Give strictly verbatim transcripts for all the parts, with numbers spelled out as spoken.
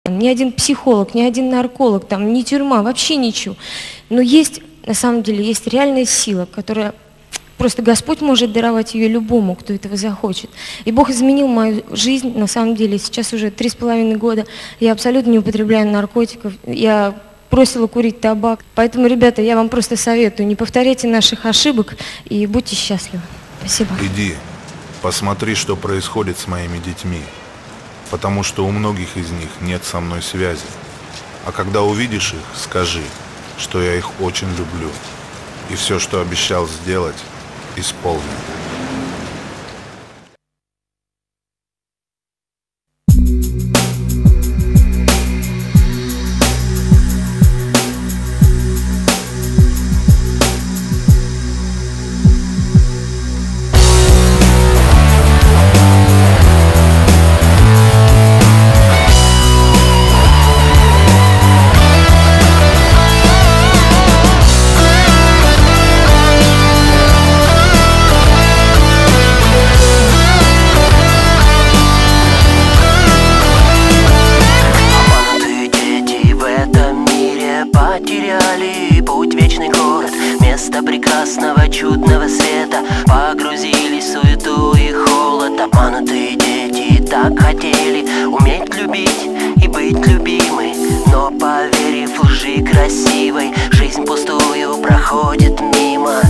Ни один психолог, ни один нарколог, там, ни тюрьма, вообще ничего. Но есть, на самом деле, есть реальная сила, которая просто Господь может даровать ее любому, кто этого захочет. И Бог изменил мою жизнь, на самом деле, сейчас уже три с половиной года. Я абсолютно не употребляю наркотиков, я бросила курить табак. Поэтому, ребята, я вам просто советую, не повторяйте наших ошибок и будьте счастливы. Спасибо. Иди, посмотри, что происходит с моими детьми, потому что у многих из них нет со мной связи. А когда увидишь их, скажи, что я их очень люблю, и все, что обещал сделать, исполню. Путь вечный город, место прекрасного чудного света. Погрузились в суету и холод. Обманутые дети так хотели уметь любить и быть любимой, но поверив лжи красивой, жизнь пустую проходит мимо.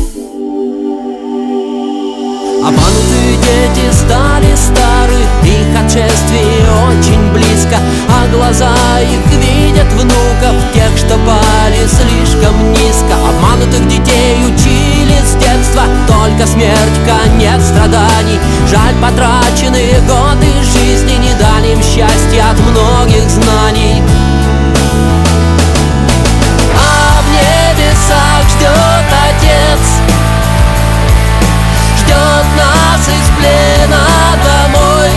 Обманутые дети стали стары, их отшествие очень близко, а глаза их видят внуков, тех, что пали слишком низко. Обманутых детей учили с детства, только смерть, конец страданий. Жаль, потраченные годы жизни не дали им счастья от многих знаний. А в небесах ждет Отец, ждет нас из плена домой,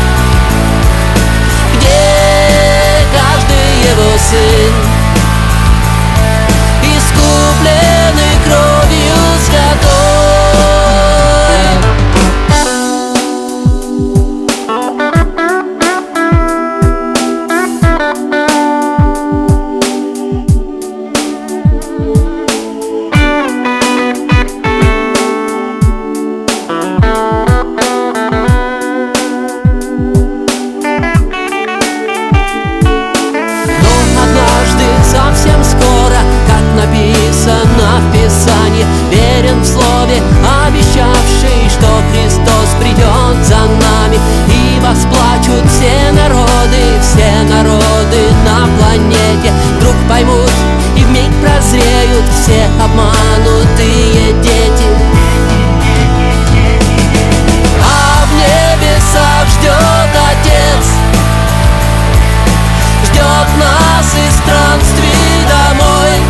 где каждый его сын искупленный кровью святой. Верен в слове, обещавший, что Христос придет за нами, и восплачут все народы, все народы на планете. Вдруг поймут и вмиг прозреют все обманутые дети. А в небесах ждет Отец, ждет нас из странствий домой,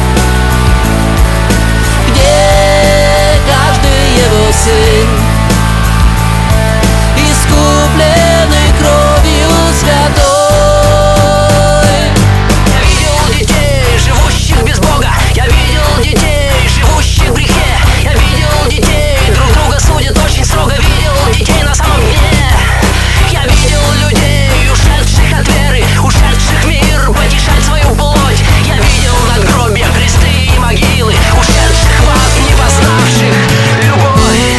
его сын искупленный кровью святой. Я видел детей, живущих без Бога, я видел детей, живущих в грехе, я видел детей, друг друга судят очень строго, видел детей на самом дне. Я видел людей, ушедших от веры, ушедших в мир потешать свою плоть. Я видел надгробия, кресты и могилы, ушедших в ад, не познавших любовь.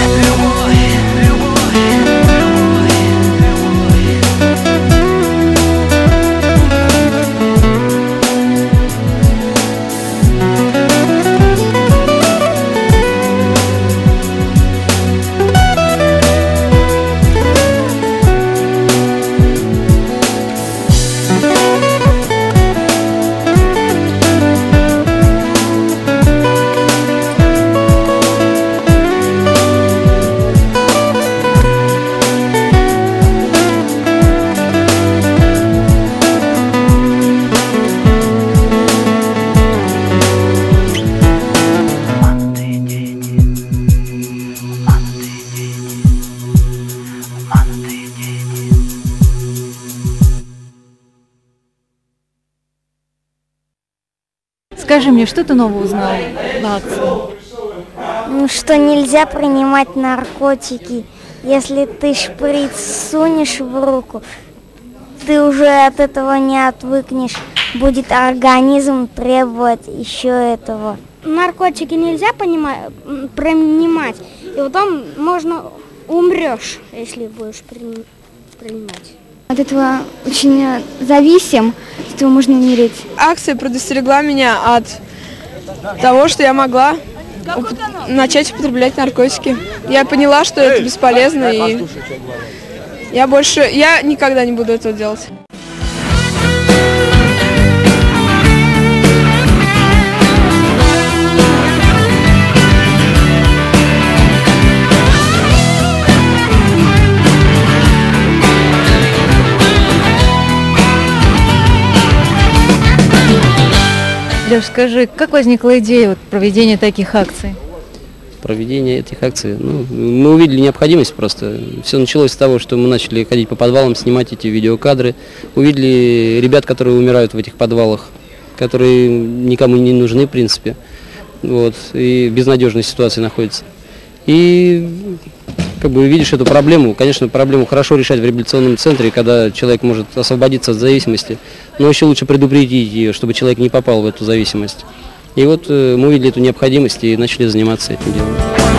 Скажи мне, что ты нового узнала на акции? Ну, что нельзя принимать наркотики. Если ты шприц сунешь в руку, ты ты уже от этого не отвыкнешь, будет организм требовать еще этого. Наркотики нельзя понимать, принимать, и потом можно умрешь, если будешь принимать. От этого очень зависим, от этого можно умереть. Акция предостерегла меня от того, что я могла начать употреблять наркотики. Я поняла, что это бесполезно, и я больше, я никогда не буду этого делать. Леш, скажи, как возникла идея вот, проведения таких акций? Проведение этих акций, ну, мы увидели необходимость просто. Все началось с того, что мы начали ходить по подвалам, снимать эти видеокадры. Увидели ребят, которые умирают в этих подвалах, которые никому не нужны, в принципе. Вот, и в безнадежной ситуации находятся. И как бы видишь эту проблему. Конечно, проблему хорошо решать в реабилитационном центре, когда человек может освободиться от зависимости, но еще лучше предупредить ее, чтобы человек не попал в эту зависимость. И вот э, мы увидели эту необходимость и начали заниматься этим делом.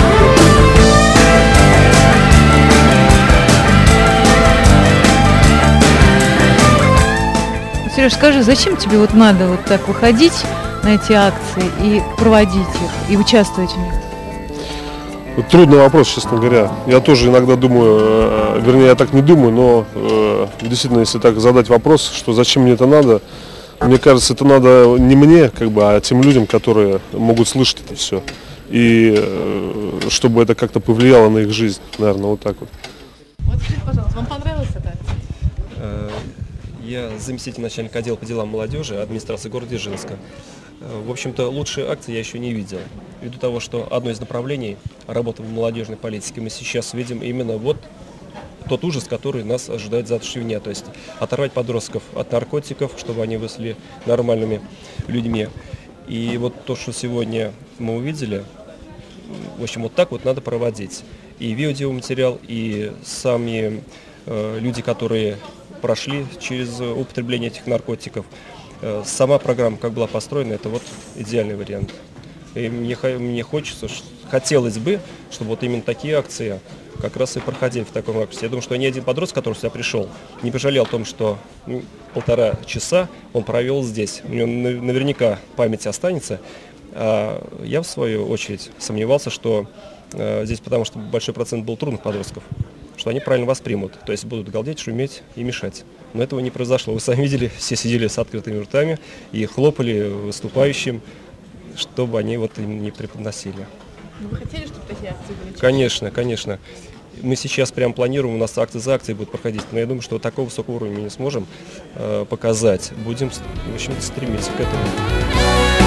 Сереж, скажи, зачем тебе вот надо вот так выходить на эти акции и проводить их, и участвовать в них? Трудный вопрос, честно говоря. Я тоже иногда думаю, вернее, я так не думаю, но э, действительно, если так задать вопрос, что зачем мне это надо, мне кажется, это надо не мне, как бы, а тем людям, которые могут слышать это все. И э, чтобы это как-то повлияло на их жизнь, наверное, вот так вот. Вот скажите, пожалуйста, вам понравилась эта акция? Я заместитель начальника отдела по делам молодежи администрации города Ижевска. В общем-то, лучшей акции я еще не видел. Ввиду того, что одно из направлений работы в молодежной политике мы сейчас видим именно вот тот ужас, который нас ожидает завтрашнего дня. То есть оторвать подростков от наркотиков, чтобы они выросли нормальными людьми. И вот то, что сегодня мы увидели, в общем, вот так вот надо проводить. И видеоматериал, и сами э, люди, которые прошли через употребление этих наркотиков. Сама программа, как была построена, это вот идеальный вариант. И мне, мне хочется, хотелось бы, чтобы вот именно такие акции как раз и проходили в таком ракурсе. Я думаю, что ни один подросток, который сюда пришел, не пожалел о том, что ну, полтора часа он провел здесь. У него наверняка память останется. А я, в свою очередь, сомневался, что э, здесь, потому что большой процент был трудных подростков, что они правильно воспримут, то есть будут галдеть, шуметь и мешать. Но этого не произошло. Вы сами видели, все сидели с открытыми ртами и хлопали выступающим, чтобы они вот им не преподносили. Вы хотели, чтобы такие акции были? Конечно, конечно. Мы сейчас прям планируем, у нас акции за акцией будут проходить, но я думаю, что такого высокого уровня мы не сможем э, показать. Будем, в общем-то, стремиться к этому.